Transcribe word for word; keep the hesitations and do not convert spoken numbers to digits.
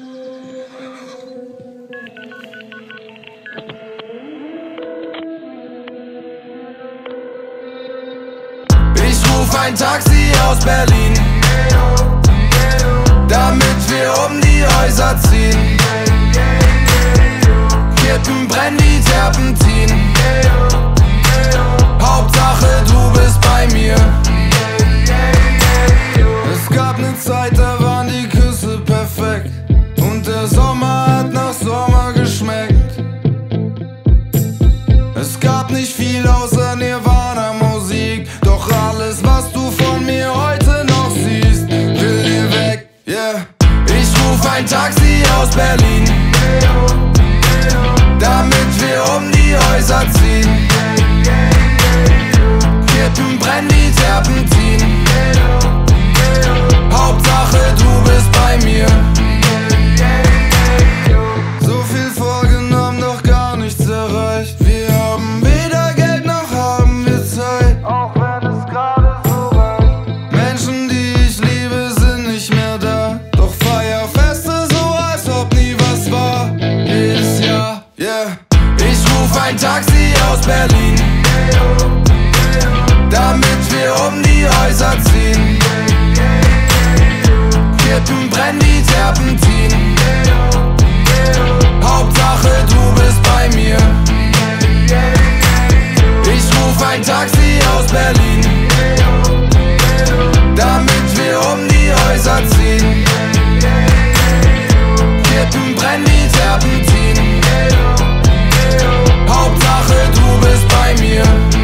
Ich ruf ein Taxi aus Berlin, damit wir um die Häuser ziehen. Kippen brennen wie Terpentin. Hauptsache du bist bei mir. Es gab ne Zeit, da waren die Küsse perfekt und der Sommer hat nach Sommer geschmeckt. Es gab nicht viel außer Nirvana-Musik, doch alles, was du von mir heute noch siehst, will dir weg, yeah. Ich ruf ein Taxi aus Berlin, damit wir um die Häuser ziehen. Kippen brennen wie Terpentin. Hauptsache du bist bei mir. So viel vorgenommen, doch gar nichts erreicht. Wir haben weder Geld noch haben wir Zeit, auch wenn es gerade so reicht. Menschen, die ich liebe, sind nicht mehr da, doch Feierfeste so, als ob nie was war. Jedes Jahr, yeah. Ich ruf ein Taxi aus Berlin, damit wir um die Häuser ziehen. Kippen brennen wie Terpentin. Hauptsache du bist bei mir. Ich ruf ein Taxi aus Berlin, damit wir um die Häuser ziehen. Kippen brennen wie Terpentin. Hauptsache du bist bei mir.